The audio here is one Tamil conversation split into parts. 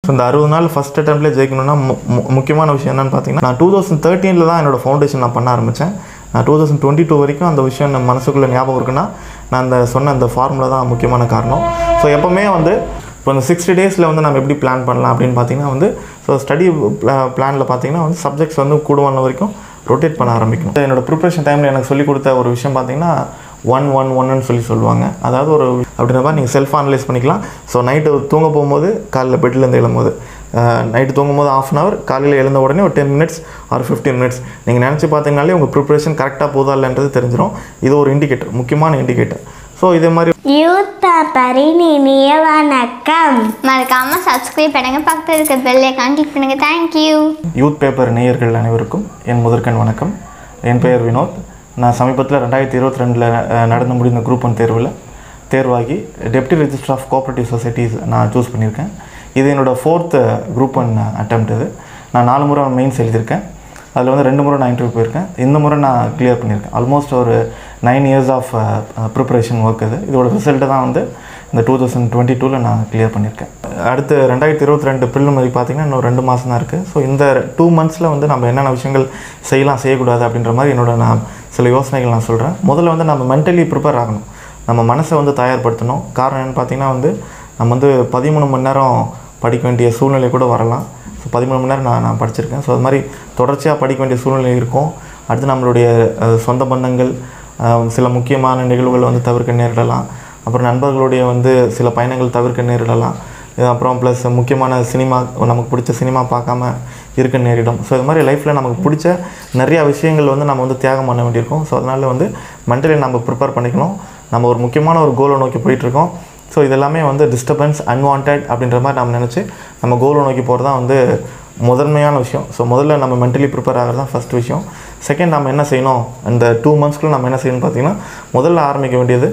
இந்த 60 நாள் ஃபஸ்ட் அட்டெம்ப்ட்லேயே ஜெயிக்கணும்னா முக்கியமான விஷயம் என்னென்னு பார்த்தீங்கன்னா, நான் 2013 தான் என்னோடய ஃபவுண்டேஷன் நான் பண்ண ஆரம்பித்தேன். நான் 2022 வரைக்கும் அந்த விஷயம் நம்ம மனசுக்குள்ளே ஞாபகம் இருக்குன்னா, நான் சொன்ன அந்த ஃபார்முலா தான் முக்கியமான காரணம். ஸோ எப்போவுமே இப்போ இந்த 60 டேஸில் நம்ம எப்படி பிளான் பண்ணலாம் அப்படின்னு பார்த்தீங்கன்னா ஸோ ஸ்டடி பிளானில் பார்த்தீங்கன்னா சப்ஜெக்ட்ஸ் கூடுவான வரைக்கும் ரொட்டேட் பண்ண ஆரம்பிக்கணும். என்னோடய ப்ரிப்ரேஷன் டைமில் எனக்கு சொல்லிக் கொடுத்த ஒரு விஷயம் பார்த்தீங்கன்னா 1-1-1ன்னு சொல்லுவாங்க. அதாவது ஒரு அப்படின்ற மாதிரி நீங்கள் செல்ஃப் அனலைஸ் பண்ணிக்கலாம். ஸோ நைட்டு தூங்க போகும்போது காலையில் பெட்லேருந்து எழும்போது நைட்டு தூங்கும்போது ½ அன் ஹவர், காலையில் எழுந்த உடனே ஒரு 10 மினிட்ஸ் ஆர் 15 மினிட்ஸ் நீங்கள் நினச்சி பார்த்தீங்கனாலே உங்கள் ப்ரிப்ரேஷன் கரெக்டாக போதா இல்லைன்றது தெரிஞ்சிடும். இது ஒரு இண்டிகேட்டர், முக்கியமான இண்டிகேட்டர். ஸோ இதே மாதிரி யூத் பேப்பரின் இனிய வணக்கம். மறக்காம சப்ஸ்கிரைப் பண்ணுங்க, பக்கத்தில் இருக்க பெல் ஐகான் கிளிக் பண்ணுங்க. தேங்க்யூ. யூத் பேப்பர் நேயர்கள் அனைவருக்கும் என் முதற்கண் வணக்கம். என் பெயர் வினோத். நான் சமீபத்தில் 2022 நடந்து முடிந்த குரூப் 1 தேர்வாகி deputy register of cooperative societies நான் சூஸ் பண்ணியிருக்கேன். இது என்னோடய 4th குரூப் 1 அட்டெம்ப்ட். இது நான் 4 முறை மெயின்ஸ் எழுதியிருக்கேன். அதில் 2 முறை நான் இன்டர்வியூ போயிருக்கேன். இந்த முறை நான் கிளியர் பண்ணியிருக்கேன். ஆல்மோஸ்ட் ஒரு 9 இயர்ஸ் ஆஃப் ப்ரிப்பரேஷன் ஒர்க். இதோட ரிசல்ட்டு தான் இந்த 2022 நான் கிளியர் பண்ணியிருக்கேன். அடுத்து 2022 ப்ரிலிமினரி பார்த்திங்கன்னா இன்னும் 2 மாதம் தான் இருக்குது. ஸோ இந்த 2 மந்த்ஸில் நம்ம என்னென்ன விஷயங்கள் செய்யலாம் செய்யக்கூடாது அப்படின்ற மாதிரி நான் சில யோசனைகள் நான் சொல்கிறேன். முதல்ல நம்ம மென்டலி ப்ரிப்பேர் ஆகணும், நம்ம மனசை தயார்படுத்தணும். காரணம் என்னென்னு பார்த்தீங்கன்னா நம்ம 13 மணி நேரம் படிக்க வேண்டிய சூழ்நிலை கூட வரலாம். ஸோ 13 மணி நேரம் நான் படிச்சிருக்கேன். ஸோ அது மாதிரி தொடர்ச்சியாக படிக்க வேண்டிய சூழ்நிலை இருக்கும். அடுத்து நம்மளுடைய சொந்த பந்தங்கள், சில முக்கியமான நிகழ்வுகள் தவிர்க்க நேரிடலாம். அப்புறம் நண்பர்களுடைய சில பயணங்கள் தவிர்க்க நேரிடலாம். அப்புறம் ப்ளஸ் முக்கியமான சினிமா, நமக்கு பிடிச்ச சினிமா பார்க்காம இருக்க நேரிடும். ஸோ இது மாதிரி லைஃப்பில் நமக்கு பிடிச்ச நிறையா விஷயங்கள் நம்ம தியாகம் பண்ண வேண்டியிருக்கும். ஸோ அதனால் மென்டலி நம்ம ப்ரிப்பேர் பண்ணிக்கணும். நம்ம ஒரு முக்கியமான ஒரு கோலை நோக்கி போயிட்டுருக்கோம். ஸோ இதெல்லாமே டிஸ்டர்பன்ஸ், அன்வான்ட் அப்படின்ற மாதிரி நம்ம நினச்சி நம்ம கோலை நோக்கி போகிறது தான் முதன்மையான விஷயம். ஸோ முதல்ல நம்ம மென்டலி ப்ரிப்பேர் ஆகிறது தான் ஃபஸ்ட் விஷயம். செகண்ட், நம்ம என்ன செய்யணும், இந்த 2 மந்த்ஸ்க்குள்ளே நம்ம என்ன செய்யணும்னு பார்த்தீங்கன்னா, முதல்ல ஆரம்பிக்க வேண்டியது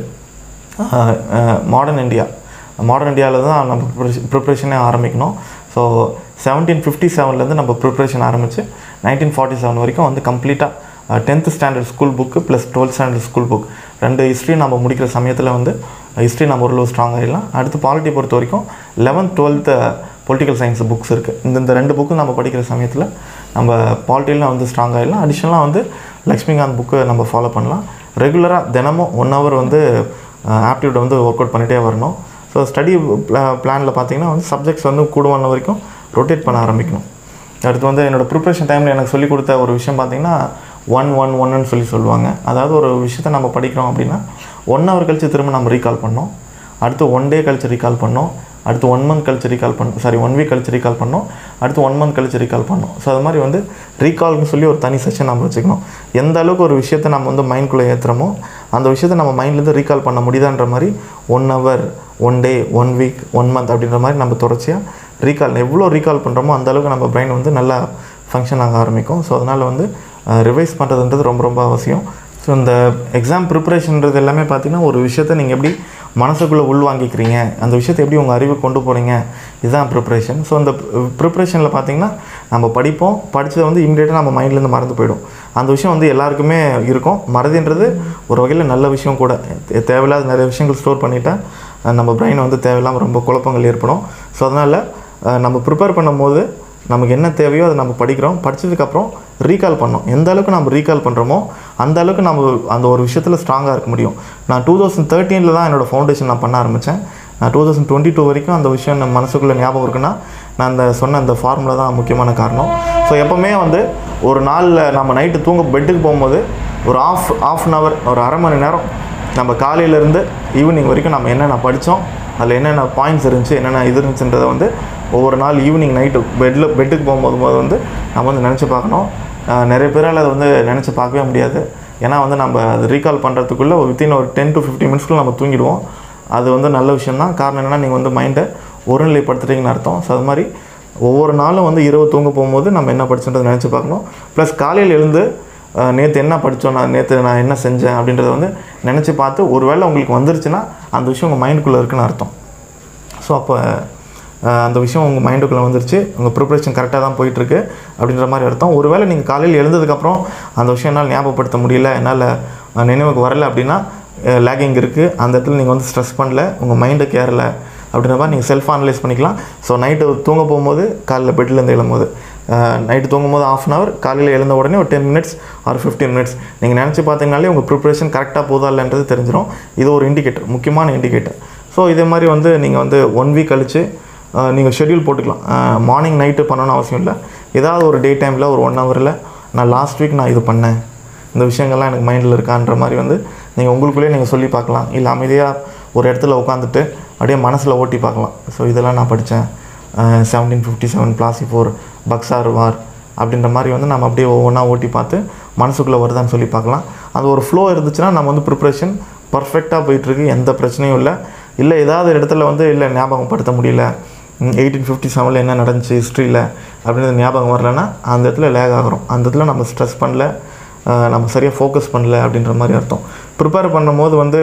மாடர்ன் இந்தியாவில் தான் நம்ம ப்ரிப்ரேஷனே ஆரம்பிக்கணும். ஸோ 1757 நம்ம ப்ரிப்ரேஷன் ஆரம்பித்து 1947 வரைக்கும் கம்ப்ளீட்டாக 10th standard school book plus 12th standard school book 2 history நம்ம முடிக்கிற சமயத்தில் ஹிஸ்ட்ரி நம்ம ஓரளவு ஸ்ட்ராங் ஆகிடலாம். அடுத்து பாலிட்டி பொறுத்த வரைக்கும் 11th 12th political science books இருக்குது. இந்த 2 புக்கும் நம்ம படிக்கிற சமயத்தில் நம்ம பாலிட்டியில் ஸ்ட்ராங் ஆகிடலாம். அடிஷ்னலாக லக்ஷ்மிகாந்த் புக்கு நம்ம ஃபாலோ பண்ணலாம். ரெகுலராக தினமும் 1 hour ஆப்டிடியூட் ஒர்க் அவுட் பண்ணிகிட்டே வரணும். ஸோ ஸ்டடி பிளானில் பார்த்தீங்கன்னா சப்ஜெக்ட்ஸ் கூடுவான வரைக்கும் ரொட்டேட் பண்ண ஆரம்பிக்கணும். அடுத்து என்னோடய ப்ரிப்ரேஷன் டைமில் எனக்கு சொல்லிக் கொடுத்த ஒரு விஷயம் பார்த்திங்கன்னா 1-1-1ன்னு சொல்லுவாங்க. அதாவது ஒரு விஷயத்தை நம்ம படிக்கிறோம் அப்படின்னா 1 hour கழித்து திரும்ப நம்ம ரீகால் பண்ணோம். அடுத்து 1 day கழித்து ரீகால் பண்ணோம். அடுத்து 1 month கழித்து ரீகால் பண்ணோம். 1 week கழித்து ரீகால் பண்ணோம். அடுத்து 1 month கழித்து ரீகால் பண்ணோம். ஸோ அது மாதிரி ரீகால்னு சொல்லி ஒரு தனி செஷன் நம்ம வச்சுக்கணும். எந்த அளவுக்கு ஒரு விஷயத்தை நம்ம மைண்ட்குள்ளே ஏற்றுறோமோ அந்த விஷயத்தை நம்ம மைண்ட்லேருந்து ரீகால் பண்ண முடியுதான்ற மாதிரி 1 hour, 1 day, 1 week, 1 month அப்படின்ற மாதிரி நம்ம தொடர்ச்சியாக எவ்வளோ ரீகால் பண்ணுறோமோ அந்த அளவுக்கு நம்ம பிரெயின் நல்லா ஃபங்க்ஷன் ஆக ஆரம்பிக்கும். ஸோ அதனால் ரிவைஸ் பண்ணுறதுன்றது ரொம்ப ரொம்ப அவசியம். ஸோ இந்த எக்ஸாம் ப்ரிப்பரேஷன்றது எல்லாமே பார்த்திங்கன்னா ஒரு விஷயத்தை நீங்கள் எப்படி மனசுக்குள்ளே உள்வாங்கிக்கிறீங்க, அந்த விஷயத்தை எப்படி உங்கள் அறிவு கொண்டு போகிறீங்க, இதுதான் ப்ரிப்பரேஷன். ஸோ இந்த ப்ரிப்பரேஷனில் பார்த்திங்கன்னா நம்ம படித்ததை இமீடியட்டாக நம்ம மைண்ட்லேருந்து மறந்து போயிடும். அந்த விஷயம் எல்லாருக்குமே இருக்கும். மறதின்றது ஒரு வகையில் நல்ல விஷயம் கூட. தேவையில்லாத நிறைய விஷயங்கள் ஸ்டோர் பண்ணிவிட்டால் நம்ம பிரெயின் தேவையில்லாமல் ரொம்ப குழப்பங்கள் ஏற்படும். ஸோ அதனால் நம்ம ப்ரிப்பேர் பண்ணும்போது நமக்கு என்ன தேவையோ அதை நம்ம படித்ததுக்கப்புறம் ரீகால் பண்ணோம். எந்த அளவுக்கு நம்ம ரீகால் பண்ணுறோமோ அந்த அளவுக்கு நம்ம அந்த ஒரு விஷயத்தில் ஸ்ட்ராங்காக இருக்க முடியும். நான் 2013 தான் என்னோடய ஃபவுண்டேஷன் நான் பண்ண ஆரம்பித்தேன். நான் 2022 வரைக்கும் அந்த விஷயம் நம்ம மனசுக்குள்ளே ஞாபகம் இருக்குன்னா, நான் சொன்ன அந்த ஃபார்முலா தான் முக்கியமான காரணம். ஸோ எப்போவுமே ஒரு நாளில் நம்ம நைட்டு பெட்டுக்கு போகும்போது ஒரு half an hour, ஒரு அரை மணி நேரம் நம்ம காலையிலேருந்து ஈவினிங் வரைக்கும் நம்ம என்னென்ன படித்தோம், அதில் என்னென்ன பாயிண்ட்ஸ் இருந்துச்சு, என்னென்ன இது இருந்துச்சுன்றதை ஒவ்வொரு நாள் ஈவினிங் நைட்டு பெட்டுக்கு போகும்போது நம்ம நினச்சி பார்க்கணும். நிறைய பேரால் அதை நினச்சி பார்க்கவே முடியாது. ஏன்னா நம்ம அது ரீகால் பண்ணுறதுக்குள்ளே வித்தின் ஒரு 10 to 15 minutesக்குள்ளே நம்ம தூங்கிடுவோம். அது நல்ல விஷயந்தான். காரணம் என்னென்னா நீங்கள் மைண்டை ஒருநிலைப்படுத்துறீங்கன்னு அர்த்தம். ஸோ அது மாதிரி ஒவ்வொரு நாளும் இரவு தூங்க போகும்போது நம்ம என்ன படிச்சுன்றதை நினச்சி பார்க்கணும். ப்ளஸ் காலையில் எழுந்து நேற்று என்ன படித்தோம், நேற்று நான் என்ன செஞ்சேன் அப்படின்றத நினச்சி பார்த்து ஒரு வேளை உங்களுக்கு வந்துருச்சுன்னா அந்த விஷயம் உங்கள் மைண்டுக்குள்ளே இருக்குன்னு அர்த்தம். ஸோ அப்போ அந்த விஷயம் உங்கள் மைண்டுக்குள்ளே வந்துருச்சு, உங்கள் ப்ரிப்ரேஷன் கரெக்டாக தான் போயிட்டுருக்கு அப்படின்ற மாதிரி அர்த்தம். ஒருவேளை நீங்கள் காலையில் எழுந்ததுக்கப்புறம் அந்த விஷயம் என்னால் ஞாபகப்படுத்த முடியல, என்னால் நினைவுக்கு வரலை அப்படின்னா லேகிங் இருக்குது. அந்த இடத்துல நீங்கள் ஸ்ட்ரெஸ் பண்ணல, உங்கள் மைண்டுக்கு ஏறலை. அப்படின்ற மாதிரி நீங்கள் செல்ஃப் அனலைஸ் பண்ணிக்கலாம். ஸோ நைட்டு தூங்க போகும்போது காலையில் பெட்லேருந்து எழும்போது நைட்டு தூங்கும்போது ½ அன் ஹவர், காலையில் எழுந்த உடனே ஒரு 10 minutes ஆர் 15 minutes நீங்கள் நினச்சி பார்த்தீங்கனாலே உங்கள் ப்ரிப்ரேஷன் கரெக்டாக போதா இல்லைன்றது தெரிஞ்சிடும். இது ஒரு இண்டிகேட்டர், முக்கியமான இண்டிகேட்டர். ஸோ இதே மாதிரி வந்து நீங்கள் வந்து 1 week கழித்து நீங்கள் ஷெட்யூல் போட்டுக்கலாம். மார்னிங் நைட்டு பண்ணணும்னு அவசியம் இல்லை. ஏதாவது ஒரு டே டைமில் ஒரு 1 hourல நான் லாஸ்ட் வீக் நான் இது பண்ணேன், இந்த விஷயங்கள்லாம் எனக்கு மைண்டில் இருக்கான்ற மாதிரி வந்து நீங்கள் உங்களுக்குள்ளேயே நீங்கள் சொல்லி பார்க்கலாம். இல்லை அமைதியாக ஒரு இடத்துல உட்காந்துட்டு அப்படியே மனசில் ஓட்டி பார்க்கலாம். ஸோ இதெல்லாம் நான் படித்தேன், 1757 பிளாசி 4 பக்ஸார் வார் அப்படின்ற மாதிரி வந்து நம்ம அப்படியே ஒவ்வொன்றா ஓட்டி பார்த்து மனசுக்குள்ளே வருதான்னு சொல்லி பார்க்கலாம். அது ஒரு ஃப்ளோ இருந்துச்சுன்னா நம்ம வந்து ப்ரிப்ரேஷன் பர்ஃபெக்டாக போயிட்டுருக்கு, எந்த பிரச்சனையும் இல்லை. இல்லை ஏதாவது இடத்துல வந்து இல்லை ஞாபகப்படுத்த முடியல, 1857 என்ன நடந்துச்சு ஹிஸ்ட்ரியில் அப்படின்றது ஞாபகம் வரலன்னா அந்த இடத்துல லேக் ஆகிறோம். அந்த இடத்துல நம்ம ஸ்ட்ரெஸ் பண்ணல, நம்ம சரியாக ஃபோக்கஸ் பண்ணல அப்படின்ற மாதிரி அர்த்தம். ப்ரிப்பேர் பண்ணும்போது வந்து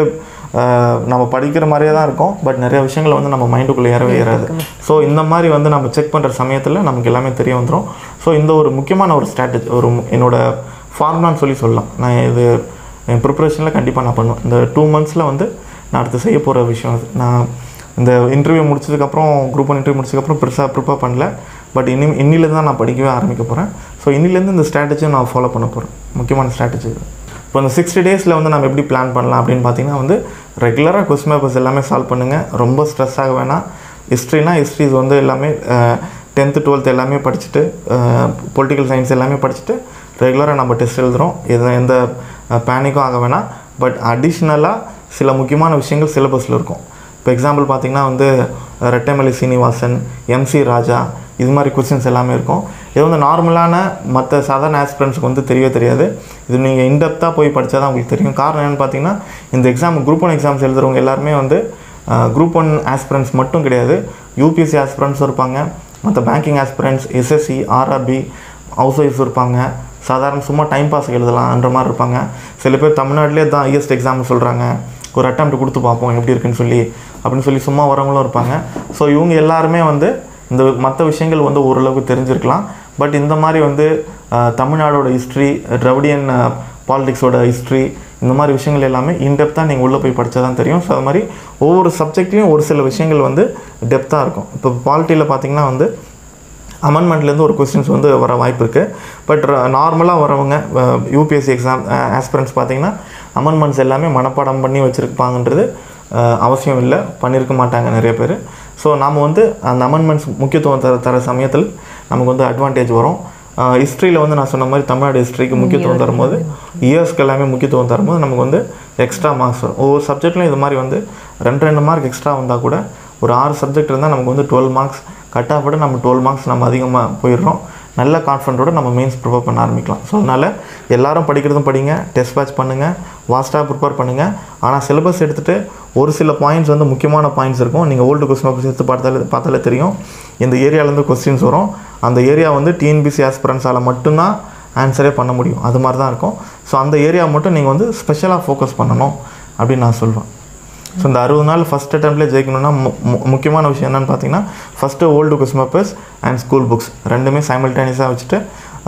நம்ம படிக்கிற மாதிரியே தான் இருக்கும், பட் நிறைய விஷயங்கள் வந்து நம்ம மைண்டுக்குள்ளே ஏறவே ஏறாது. ஸோ இந்த மாதிரி வந்து நம்ம செக் பண்ணுற சமயத்தில் நமக்கு எல்லாமே தெரிய வந்துடும். ஸோ இந்த ஒரு முக்கியமான ஒரு ஸ்ட்ராட்டஜி, ஒரு என்னோடய ஃபார்முலான்னு சொல்லலாம். நான் இது என் ப்ரிப்ரேஷனில் கண்டிப்பாக நான் பண்ணுவேன். இந்த 2 months வந்து நான் அடுத்து செய்ய போகிற விஷயம் அது. நான் இந்த இன்டர்வியூ முடிச்சதுக்கப்புறம், குரூப் 1 இன்டர்வியூ முடிச்சதுக்கப்புறம் பெருசாக ப்ரிப்பேர் பண்ணல, பட் இன்னிலேருந்து தான் நான் படிக்கவே ஆரம்பிக்க போகிறேன். ஸோ இன்னிலேருந்து இந்த ஸ்ட்ராட்டஜியை நான் ஃபாலோ பண்ண போகிறேன். முக்கியமான ஸ்ட்ராட்டஜி. இப்போ இந்த 60 days வந்து நம்ம எப்படி பிளான் பண்ணலாம் அப்படின்னு பார்த்தீங்கன்னா வந்து ரெகுலராக கொஸ்டின் பேப்பர்ஸ் எல்லாமே சால்வ் பண்ணுங்கள். ரொம்ப ஸ்ட்ரெஸ் ஆக வேணாம். ஹிஸ்ட்ரிஸ் வந்து எல்லாமே 10th 12th எல்லாமே படிச்சுட்டு, பொலிட்டிக்கல் சயின்ஸ் எல்லாமே படிச்சுட்டு ரெகுலராக நம்ம டெஸ்ட் எழுதுகிறோம். எந்த பேனிக்கும் ஆக வேணாம். பட் அடிஷ்னலாக சில முக்கியமான விஷயங்கள் சிலபஸில் இருக்கும். இப்போ எக்ஸாம்பிள் பார்த்திங்கன்னா வந்து ரெட்டைமலை சீனிவாசன், MC ராஜா, இது மாதிரி கொஸ்டின்ஸ் எல்லாமே இருக்கும். இது வந்து நார்மலான மற்ற சாதாரண ஆஸ்பிரண்ட்ஸுக்கு வந்து தெரியவே தெரியாது. இது நீங்கள் இன்டெப்த்தாக போய் படித்தா தான் உங்களுக்கு தெரியும். காரணம் என்னென்னு பார்த்தீங்கன்னா, இந்த குரூப் 1 எக்ஸாம்ஸ் எழுதுகிறவங்க எல்லாருமே வந்து குரூப் 1 ஆஸ்பிரண்ட்ஸ் மட்டும் கிடையாது, UPSC ஆஸ்பிரண்ட்ஸும் இருப்பாங்க, மற்ற banking aspirants, SSC, RRB house wives இருப்பாங்க, சாதாரண சும்மா டைம் பாஸுக்கு எழுதலாம்ன்ற மாதிரி இருப்பாங்க. சில பேர் தமிழ்நாட்டிலே தான் ஹையஸ்ட் எக்ஸாம்னு சொல்கிறாங்க, ஒரு அட்டெம்ப்ட் கொடுத்து பார்ப்போம் எப்படி இருக்குன்னு சொல்லி சும்மா வரவங்களும் இருப்பாங்க. ஸோ இவங்க எல்லாருமே வந்து இந்த மற்ற விஷயங்கள் வந்து ஓரளவுக்கு தெரிஞ்சிருக்கலாம். பட் இந்த மாதிரி வந்து தமிழ்நாடோட ஹிஸ்ட்ரி, திராவிடியன் பாலிடிக்ஸோட ஹிஸ்ட்ரி, இந்த மாதிரி விஷயங்கள் எல்லாமே இன்டெப்த்தாக நீங்கள் உள்ளே போய் படித்தா தான் தெரியும். ஸோ அது மாதிரி ஒவ்வொரு சப்ஜெக்ட்லேயும் ஒரு சில விஷயங்கள் வந்து டெப்த்தாக இருக்கும். இப்போ பாலிட்டியில் பார்த்திங்கன்னா வந்து அமெண்ட்மெண்ட்லேருந்து ஒரு கொஸ்டின்ஸ் வந்து வர வாய்ப்பு இருக்குது. பட் நார்மலாக வரவங்க UPSC எக்ஸாம் ஆஸ்பிரண்ட்ஸ் பார்த்திங்கன்னா அமெண்ட்மெண்ட்ஸ் எல்லாமே மனப்பாடம் பண்ணி வச்சுருப்பாங்கன்றது அவசியம் இல்லை, பண்ணியிருக்க மாட்டாங்க நிறைய பேர். ஸோ நாம் வந்து அந்த அமெண்ட்மெண்ட்ஸ் முக்கியத்துவம் தர சமயத்தில் நமக்கு வந்து அட்வான்டேஜ் வரும். ஹிஸ்ட்ரியில் வந்து நான் சொன்ன மாதிரி தமிழ்நாடு ஹிஸ்ட்ரிக்கு முக்கியத்துவம் தரும்போது, இயர்ஸ்க்கு எல்லாமே முக்கியத்துவம் தரும்போது நமக்கு வந்து எக்ஸ்ட்ரா மார்க்ஸ் வரும். ஒவ்வொரு சப்ஜெக்ட்லையும் இது மாதிரி வந்து 2 மார்க் எக்ஸ்ட்ரா வந்தால் கூட ஒரு 6 சப்ஜெக்ட் இருந்தால் நமக்கு வந்து 12 மார்க்ஸ் கட் ஆஃப் விட நம்ம 12 மார்க்ஸ் நம்ம அதிகமாக போயிடுறோம். நல்ல கான்ஃபிடென்ட்டோடு நம்ம மெயின்ஸ் ப்ரிப்பேர் பண்ண ஆரம்பிக்கலாம். ஸோ அதனால் எல்லாரும் படிக்கிறதும் படிங்க, டெஸ்ட் பேட்ச் பண்ணுங்கள், வாஸ்ட்டாக ப்ரிப்பேர் பண்ணுங்கள். ஆனால் சிலபஸ் எடுத்துகிட்டு ஒரு சில பாயிண்ட்ஸ் வந்து முக்கியமான பாயிண்ட்ஸ் இருக்கும். நீங்கள் ஓல்டு கொஸ்டின் பேப்பர்ஸ் எடுத்து பார்த்தாலே தெரியும், இந்த ஏரியாவிலேருந்து கொஸ்டின்ஸ் வரும். அந்த ஏரியா வந்து TNPSC ஆஸ்பிரண்ட்ஸால் மட்டும்தான் ஆன்சரே பண்ண முடியும். அது மாதிரி தான் இருக்கும். ஸோ அந்த ஏரியா மட்டும் நீங்கள் வந்து ஸ்பெஷலாக ஃபோக்கஸ் பண்ணணும் அப்படின்னு நான் சொல்வேன். ஸோ இந்த 60 நாள் ஃபஸ்ட் அட்டெம்ப்ட்லேயே ஜெயிக்கணும்னா முக்கியமான விஷயம் என்னென்னு பார்த்தீங்கன்னா, first old question papers and school books ரெண்டுமே சைமல்டேனியஸாக வச்சுட்டு,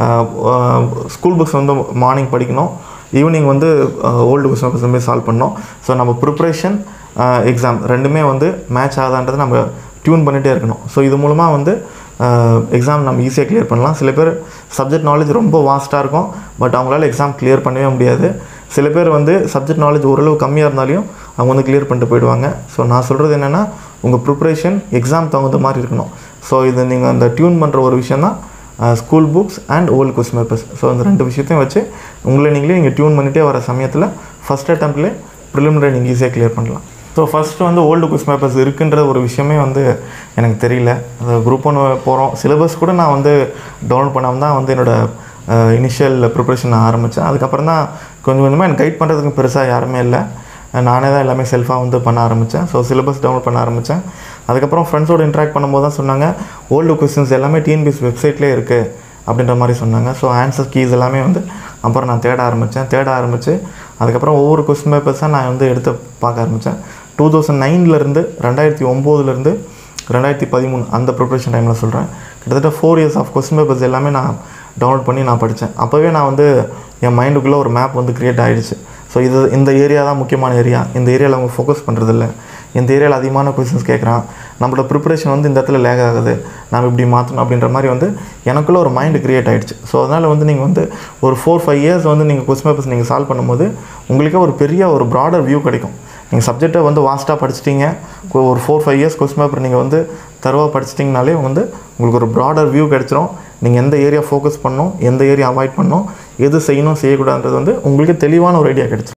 ஸ்கூல் புக்ஸ் வந்து மார்னிங் படிக்கணும், ஈவினிங் வந்து ஓல்டு கொஸ்டின் பேப்பர்ஸ் போய் சால்வ் பண்ணணும். ஸோ நம்ம ப்ரிப்ரேஷன், எக்ஸாம் ரெண்டுமே வந்து மேட்ச் ஆகாதான்றதை நம்ம டியூன் பண்ணிகிட்டே இருக்கணும். ஸோ இது மூலமாக வந்து எக்ஸாம் நம்ம ஈஸியாக கிளியர் பண்ணலாம். சில பேர் சப்ஜெக்ட் நாலேஜ் ரொம்ப வாஸ்ட்டாக இருக்கும், பட் அவங்களால எக்ஸாம் கிளியர் பண்ணவே முடியாது. சில பேர் வந்து சப்ஜெக்ட் நாலேஜ் ஓரளவு கம்மியாக இருந்தாலையும் அவங்க வந்து கிளியர் பண்ணிட்டு போயிடுவாங்க. ஸோ நான் சொல்கிறது என்னென்னா, உங்கள் ப்ரிப்ரேஷன் எக்ஸாம் தகுந்த மாதிரி இருக்கணும். ஸோ இது நீங்கள் அந்த டியூன் பண்ணுற ஒரு விஷயம் தான் school books and old question papers. So அந்த 2 விஷயத்தையும் வச்சு நீங்களே நீங்கள் டியூன் பண்ணிகிட்டே வர சமயத்தில் ஃபஸ்ட் அட்டெம்ப்ட்லேயே ப்ரிலிமினரி நீங்கள் ஈஸியாக கிளியர் பண்ணலாம். ஸோ ஃபஸ்ட்டு வந்து ஓல்டு கொஸ்டின் பேப்பர்ஸ் இருக்குன்ற ஒரு விஷயமே வந்து எனக்கு தெரியல. அது குரூப் 1 போகிறோம், சிலபஸ் கூட நான் வந்து டவுன்லோட் பண்ணாமல் தான் வந்து என்னோடய இனிஷியல் ப்ரிப்ரேஷன் நான் ஆரம்பித்தேன். அதுக்கப்புறம் தான் கொஞ்சமாக எனக்கு கைட் பண்ணுறதுக்கு பெருசாக யாருமே இல்லை, நானே தான் எல்லாமே செல்ஃபாக வந்து பண்ண ஆரம்பித்தேன். ஸோ சிலபஸ் டவுன்லோட் பண்ண ஆரம்பித்தேன். அதுக்கப்புறம் ஃப்ரெண்ட்ஸோடு இன்ட்ராக்ட் பண்ணும்போது தான் சொன்னாங்க, ஓல்டு கொஸ்டின்ஸ் எல்லாமே TNPSC வெப்சைட்லேயே இருக்குது அப்படின்ற மாதிரி சொன்னாங்க. ஸோ ஆன்சர் கீஸ் எல்லாமே வந்து அப்புறம் நான் தேட ஆரம்பித்து அதுக்கப்புறம் ஒவ்வொரு கொஸ்டின் பேப்பர்ஸாக நான் வந்து எடுத்து பார்க்க ஆரம்பித்தேன். 2009 2009 2013 அந்த ப்ரிப்ரேஷன் டைமில் சொல்கிறேன். கிட்டத்தட்ட 4 years ஆஃப் கொஸ்டின் பேப்பர்ஸ் எல்லாமே நான் டவுன்லோட் பண்ணி நான் படித்தேன். அப்போவே நான் வந்து என் மைண்டுக்குள்ளே ஒரு மேப் வந்து க்ரியேட் ஆகிடுச்சு. ஸோ இந்த ஏரியா தான் முக்கியமான ஏரியா, இந்த ஏரியாவில் அவங்க ஃபோக்கஸ் பண்ணுறதில்ல, இந்த ஏரியாவில் அதிகமான கொஸ்டின்ஸ் கேட்குறான், நம்மளோட ப்ரிப்பரேஷன் வந்து இந்த இடத்துல லேக் ஆகுது, நம்ம இப்படி மாற்றணும் அப்படின்ற மாதிரி வந்து எனக்குள்ளே ஒரு மைண்டு க்ரியேட் ஆகிடுச்சு. ஸோ அதனால் வந்து நீங்கள் வந்து ஒரு 4-5 இயர்ஸ் வந்து நீங்கள் கொஸ்டின் பேப்பர்ஸ் நீங்கள் சால்வ் பண்ணும்போது உங்களுக்கே ஒரு பெரிய ஒரு ப்ராடர் வியூ கிடைக்கும். நீங்கள் சப்ஜெக்டை வந்து வாஸ்ட்டாக படிச்சிட்டிங்க, ஒரு 4-5 இயர்ஸ் கொஸ்டின் பேப்பர் நீங்கள் வந்து தரவாக படிச்சிட்டிங்கனாலே வந்து உங்களுக்கு ஒரு ப்ராடர் வியூ கிடச்சிரும். நீங்கள் எந்த ஏரியா ஃபோக்கஸ் பண்ணணும், எந்த ஏரியா அவாய்ட் பண்ணணும், எது செய்யணும் செய்யக்கூடாதுன்றது வந்து உங்களுக்கு தெளிவான ஒரு ஐடியா கிடச்சிரும்.